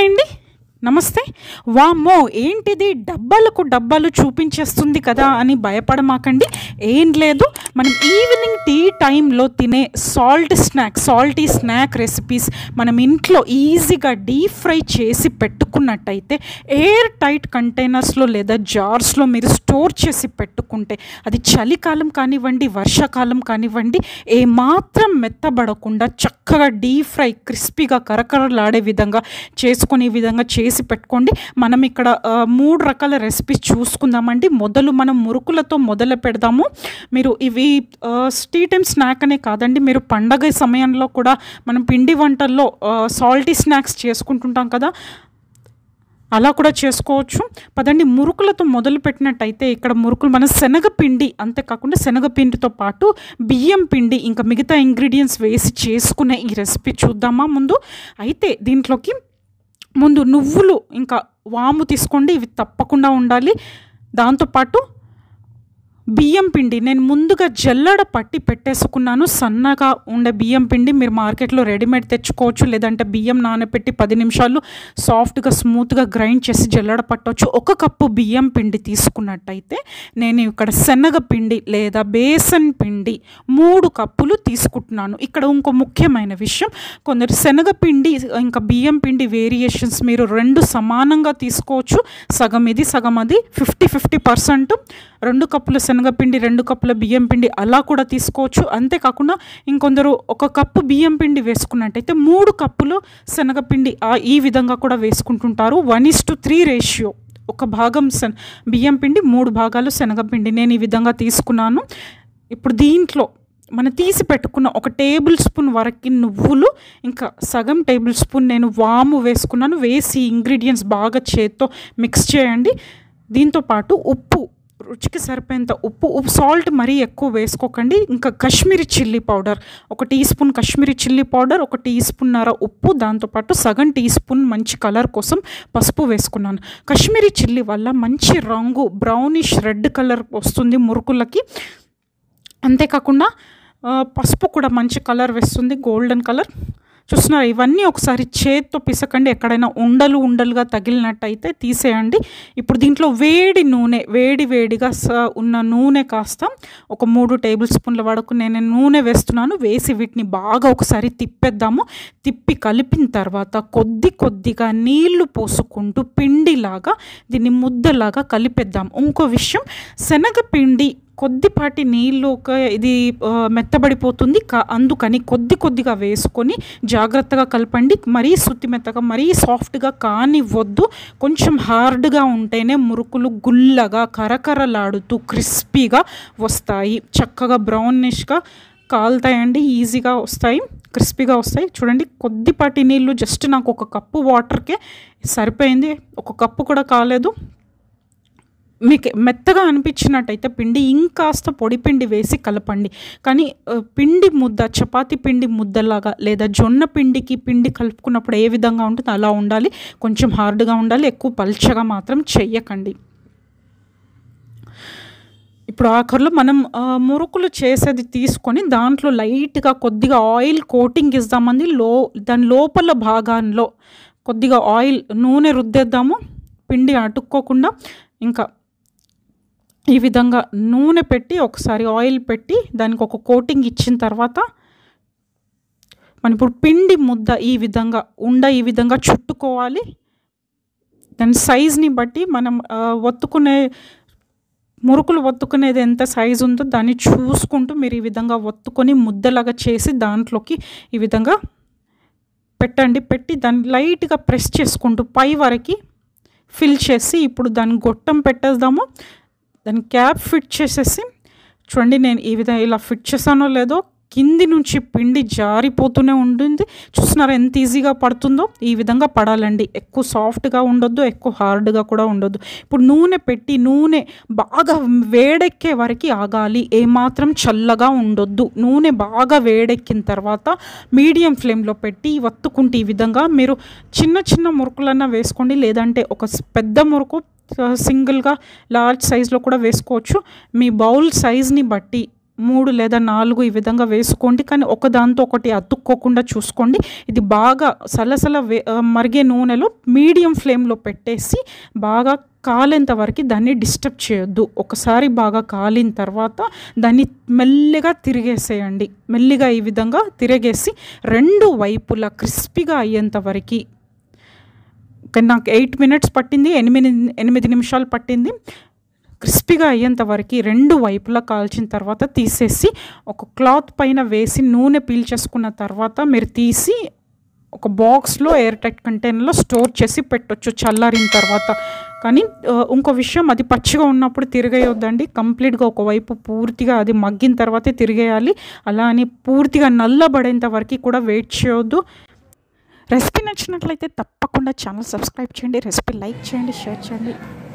Hi అండి, నమస్తే. వామ్మో ఏంటిది డబ్బాలకు డబ్బాలు చూపించేస్తుంది కదా అని భయపడమాకండి. ఏం లేదు, మనం ఈవినింగ్ టీ టైంలో తినే సాల్టీ స్నాక్ రెసిపీస్ మనం ఇంట్లో ఈజీగా డీప్ ఫ్రై చేసి పెట్టుకున్నట్టయితే ఎయిర్ టైట్ కంటైనర్స్లో లేదా జార్స్లో మీరు స్టోర్ చేసి పెట్టుకుంటే అది చలికాలం కానివ్వండి, వర్షాకాలం కానివ్వండి, ఏమాత్రం మెత్తబడకుండా చక్కగా డీప్ ఫ్రై క్రిస్పీగా కరకరలాడే విధంగా చేసుకునే విధంగా చేసి పెట్టుకోండి. మనం ఇక్కడ 3 రకాల రెసిపీస్ చూసుకుందామండి. మనం మురుకులతో మొదలు పెడదాము. మీరు ఇవి టీ టైమ్ స్నాక్ అనే కాదండి, మీరు పండగ సమయంలో కూడా మనం పిండి వంటల్లో సాల్టీ స్నాక్స్ చేసుకుంటుంటాం కదా, అలా కూడా చేసుకోవచ్చు. పదండి, మురుకులతో మొదలు పెట్టినట్టయితే ఇక్కడ మురుకులు మన శనగపిండి, అంతేకాకుండా శనగపిండితో పాటు బియ్యం పిండి ఇంకా మిగతా ఇంగ్రీడియంట్స్ వేసి చేసుకునే ఈ రెసిపీ చూద్దామా ముందు. అయితే దీంట్లోకి ముందు నువ్వులు ఇంకా వాము తీసుకోండి, ఇవి తప్పకుండా ఉండాలి. దాంతోపాటు బియ్యం పిండి నేను ముందుగా జల్లెడ పట్టి పెట్టేసుకున్నాను. సన్నగా ఉండే బియ్యం పిండి మీరు మార్కెట్లో రెడీమేడ్ తెచ్చుకోవచ్చు, లేదంటే బియ్యం నానబెట్టి 10 నిమిషాలు సాఫ్ట్గా స్మూత్గా గ్రైండ్ చేసి జల్లెడ పట్టవచ్చు. 1 కప్పు బియ్యం పిండి తీసుకున్నట్టయితే నేను ఇక్కడ శనగపిండి లేదా బేసన్ పిండి 3 కప్పులు తీసుకుంటున్నాను. ఇక్కడ ఇంకో ముఖ్యమైన విషయం, కొందరు శనగపిండి ఇంకా బియ్యం పిండి వేరియేషన్స్ మీరు 2 సమానంగా తీసుకోవచ్చు. సగం ఇది సగం అది, 50-50%. 2 కప్పుల శనగపిండి 2 కప్పుల బియ్యం పిండి అలా కూడా తీసుకోవచ్చు. అంతేకాకుండా ఇంకొందరు 1 కప్పు బియ్యం పిండి వేసుకున్నట్టయితే 3 కప్పులు శనగపిండి ఈ విధంగా కూడా వేసుకుంటుంటారు. 1:3 రేషియో, 1 భాగం బియ్యం పిండి 3 భాగాలు శనగపిండి నేను ఈ విధంగా తీసుకున్నాను. ఇప్పుడు దీంట్లో మనం తీసి పెట్టుకున్న 1 టేబుల్ స్పూన్ వరకు నువ్వులు, ఇంకా సగం టేబుల్ స్పూన్ నేను వాము వేసుకున్నాను. వేసి ఇంగ్రీడియంట్స్ బాగా చేత్తో మిక్స్ చేయండి. దీంతోపాటు ఉప్పు, రుచికి సరిపోయేంత ఉప్పు, సాల్ట్ మరీ ఎక్కువ వేసుకోకండి. ఇంకా Kashmiri chilli powder 1 teaspoon Kashmiri chilli powder, 1 టీ స్పూన్నర ఉప్పు, దాంతోపాటు సగం టీ స్పూన్ మంచి కలర్ కోసం పసుపు వేసుకున్నాను. కాశ్మీరీ చిల్లీ వల్ల మంచి రంగు బ్రౌనిష్ రెడ్ కలర్ వస్తుంది మురుకులకి. అంతేకాకుండా పసుపు కూడా మంచి కలర్ వేస్తుంది, గోల్డెన్ కలర్. చూస్తున్నారు, ఇవన్నీ ఒకసారి చేత్తో పిసకండి. ఎక్కడైనా ఉండలుగా తగిలినట్టయితే తీసేయండి. ఇప్పుడు దీంట్లో వేడిగా ఉన్న నూనె కాస్త 3 టేబుల్ స్పూన్ల వరకు నేను నూనె వేస్తున్నాను. వేసి వీటిని బాగా ఒకసారి తిప్పేద్దాము. తిప్పి కలిపిన తర్వాత కొద్దిగా నీళ్లు పోసుకుంటూ పిండిలాగా దీన్ని ముద్దలాగా కలిపేద్దాం. ఇంకో విషయం, శనగపిండి కొద్దిపాటి నీళ్ళు ఇది మెత్తబడిపోతుంది, అందుకని కొద్దిగా వేసుకొని జాగ్రత్తగా కలపండి. మరీ సుత్తి మెత్తగా మరీ సాఫ్ట్గా కానివ్వద్దు. కొంచెం హార్డ్గా ఉంటేనే మురుకులు గుల్లగా కరకరలాడుతూ క్రిస్పీగా వస్తాయి. చక్కగా బ్రౌనిష్గా కాలుతాయండి, ఈజీగా వస్తాయి, క్రిస్పీగా వస్తాయి. చూడండి, కొద్దిపాటి నీళ్ళు జస్ట్ నాకు 1 కప్పు వాటర్కే సరిపోయింది, 1 కప్పు కూడా కాలేదు. మీకు మెత్తగా అనిపించినట్టయితే పిండి ఇంకాస్త పొడి పిండి వేసి కలపండి. కానీ పిండి ముద్ద చపాతీ పిండి ముద్దలాగా లేదా జొన్న పిండికి పిండి కలుపుకున్నప్పుడు ఏ విధంగా ఉంటుందో అలా ఉండాలి. కొంచెం హార్డ్గా ఉండాలి, ఎక్కువ పల్చగా మాత్రం చెయ్యకండి. ఇప్పుడు ఆఖరిలో మనం మురుకులు చేసేది తీసుకొని దాంట్లో లైట్గా కొద్దిగా ఆయిల్ కోటింగ్ ఇద్దామండి. దాని లోపల భాగాల్లో కొద్దిగా నూనె రుద్దేద్దాము, పిండి అతుక్కోకుండా. ఇంకా ఈ విధంగా నూనె పెట్టి ఒకసారి ఆయిల్ పెట్టి దానికి 1 కోటింగ్ ఇచ్చిన తర్వాత మనం ఇప్పుడు పిండి ముద్ద ఈ విధంగా చుట్టుకోవాలి. దాని సైజ్ని బట్టి మనం మురుకులు ఒత్తుకునేది ఎంత సైజు ఉందో దాన్ని చూసుకుంటూ మీరు ఈ విధంగా ఒత్తుకొని ముద్దలాగా చేసి దాంట్లోకి ఈ విధంగా పెట్టండి. పెట్టి దాన్ని లైట్గా ప్రెస్ చేసుకుంటూ పై వరకు ఫిల్ చేసి ఇప్పుడు దాన్ని గొట్టం పెట్టేద్దాము. దాన్ని క్యాప్ ఫిట్ చేసేసి చూడండి, నేను ఈ విధంగా ఇలా ఫిట్ చేశానో లేదో కింది నుంచి పిండి జారిపోతూనే ఉంటుంది. చూస్తున్నారా ఎంత ఈజీగా పడుతుందో? ఈ విధంగా పడాలండి. ఎక్కువ సాఫ్ట్గా ఉండొద్దు, ఎక్కువ హార్డ్గా కూడా ఉండొద్దు. ఇప్పుడు నూనె పెట్టి నూనె బాగా వేడెక్కే వరకు ఆగాలి, ఏమాత్రం చల్లగా ఉండొద్దు. నూనె బాగా వేడెక్కిన తర్వాత మీడియం ఫ్లేమ్లో పెట్టి వత్తుకుంటే ఈ విధంగా మీరు చిన్న మురుకులన్నా వేసుకోండి, లేదంటే ఒక పెద్ద మురుకు సింగిల్గా లార్జ్ సైజులో కూడా వేసుకోవచ్చు. మీ బౌల్ సైజ్ని బట్టి 3 లేదా 4 ఈ విధంగా వేసుకోండి. కానీ ఒకదాంతో ఒకటి అతుక్కోకుండా చూసుకోండి. ఇది బాగా సలసల మరిగే నూనెలో మీడియం ఫ్లేమ్లో పెట్టేసి బాగా కాలేంత వరకు దాన్ని డిస్టర్బ్ చేయొద్దు. ఒకసారి బాగా కాలిన తర్వాత దాన్ని మెల్లిగా తిరిగేసేయండి. మెల్లిగా ఈ విధంగా తిరిగేసి 2 వైపులా క్రిస్పీగా అయ్యేంత వరకు. నాకు 8 మినిట్స్ పట్టింది, 8 నిమిషాలు పట్టింది. క్రిస్పీగా అయ్యేంత వరకు 2 వైపులా కాల్చిన తర్వాత తీసేసి ఒక క్లాత్ పైన వేసి నూనె పీల్చేసుకున్న తర్వాత మీరు తీసి ఒక బాక్స్లో ఎయిర్ టైట్ కంటైనర్లో స్టోర్ చేసి పెట్టొచ్చు చల్లారిన తర్వాత. కానీ ఇంకో విషయం, అది పచ్చిగా ఉన్నప్పుడు తిరిగేయొద్దండి. కంప్లీట్గా ఒకవైపు పూర్తిగా అది మగ్గిన తర్వాతే తిరిగేయాలి. అలా అని పూర్తిగా నల్లబడేంత వరకు కూడా వెయిట్ చేయొద్దు. రెసిపీ నచ్చినట్లయితే తప్పకుండా ఛానల్ సబ్స్క్రైబ్ చేయండి, రెసిపీ లైక్ చేయండి, షేర్ చేయండి.